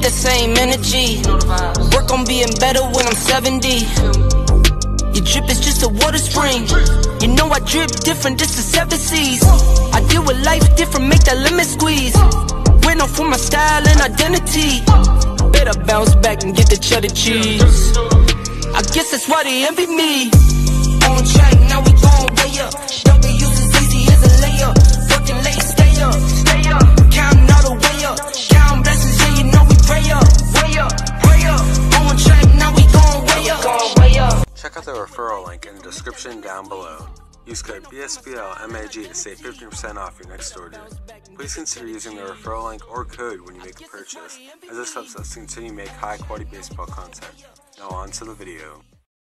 the same energy. Work on being better when I'm 70. Your drip is just a water spring. You know I drip different, this is 7 seas. I deal with life different, make that lemon squeeze. Went off for my style and identity. Better bounce back and get the cheddar cheese. I guess that's why they envy me. On track, now we gon' way up. W's as easy as a layup. Working late, stay up, stay up. Counting all the way up. Counting blessings, yeah, you know we pray up. Way up, way up. On track, now we gon' way up, way up. Check out the referral link in the description down below. Use code BSBLMAG to save 15% off your next order. Please consider using the referral link or code when you make a purchase, as this helps us continue to make high quality baseball content. Now on to the video.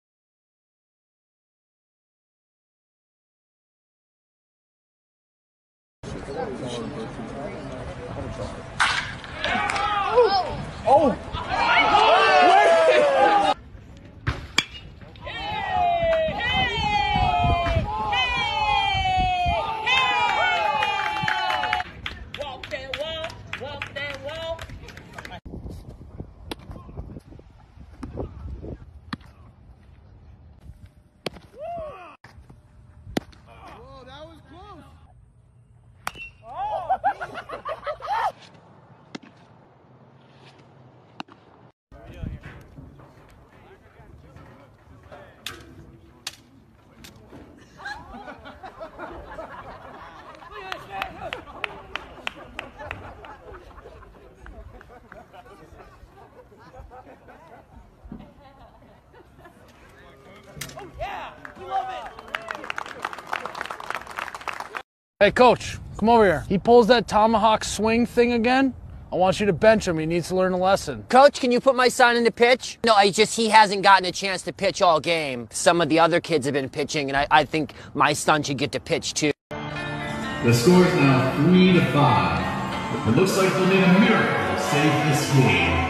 Oh! Hey coach, come over here. He pulls that tomahawk swing thing again. I want you to bench him. He needs to learn a lesson. Coach, can you put my son in the pitch? No, he hasn't gotten a chance to pitch all game. Some of the other kids have been pitching, and I think my son should get to pitch too. The score is now 3-5. It looks like they'll need a miracle to save this game.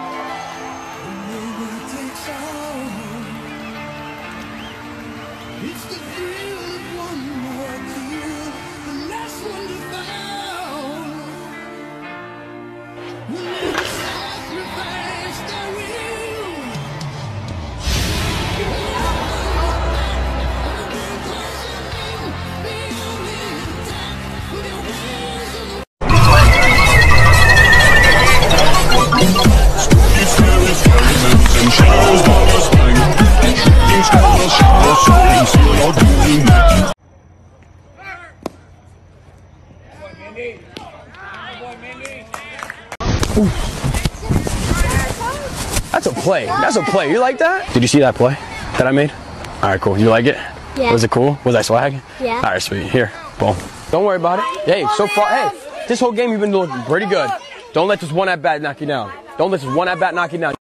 That's a play. That's a play. You like that? Did you see that play that I made? All right, cool. You like it? Yeah. Was it cool? Was I swag? Yeah. All right, sweet. Here, boom. Don't worry about it. Hey, so far, hey, this whole game you've been doing pretty good. Don't let this one at bat knock you down. Don't let this one at bat knock you down.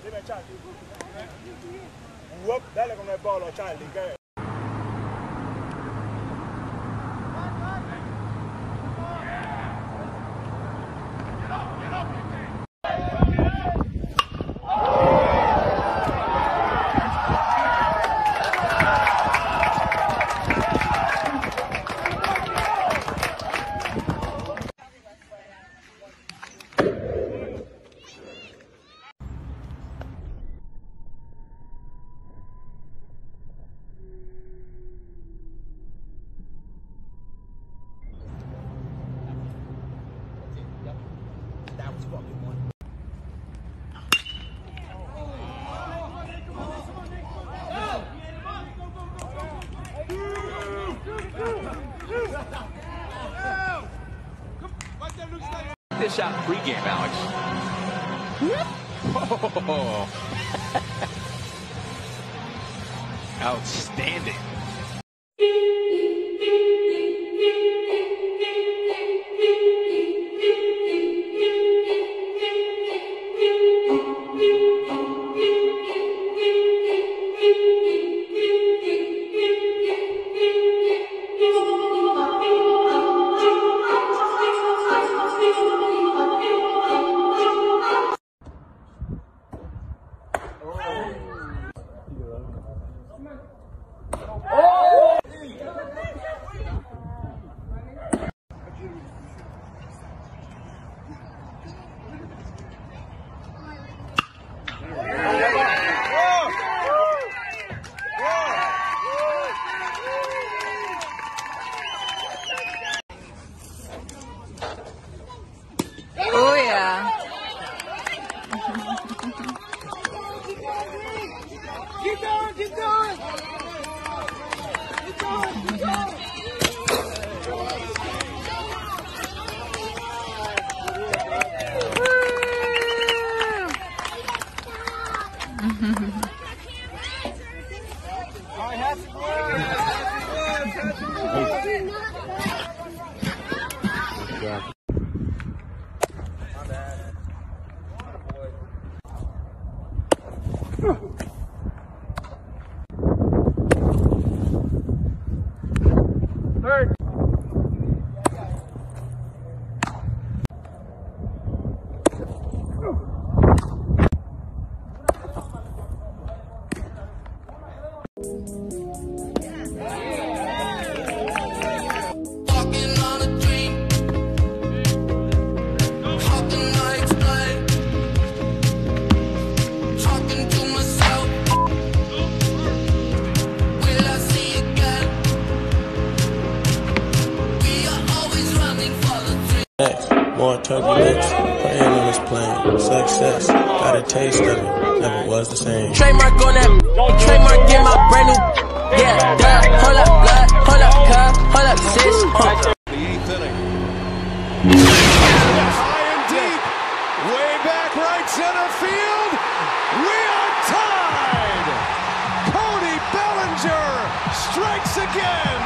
This out pregame, Alex. Oh. Outstanding. Oh! Third. More turbulence, praying on this plane. Success, got a taste of it, never was the same. Trademark on that, trademark in my brand new. Yeah, duh, hold up, blood, hold up, cub, hold up, sis. The 8th inning. High and deep, way back right center field. We are tied. Cody Bellinger strikes again.